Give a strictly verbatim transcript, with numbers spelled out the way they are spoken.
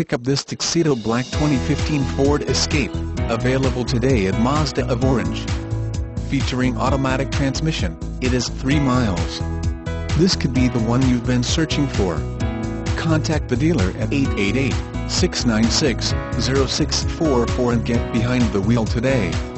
Pick up this Tuxedo Black twenty fifteen Ford Escape, available today at Mazda of Orange. Featuring automatic transmission, it is three miles. This could be the one you've been searching for. Contact the dealer at eight eight eight, six nine six, zero six four four and get behind the wheel today.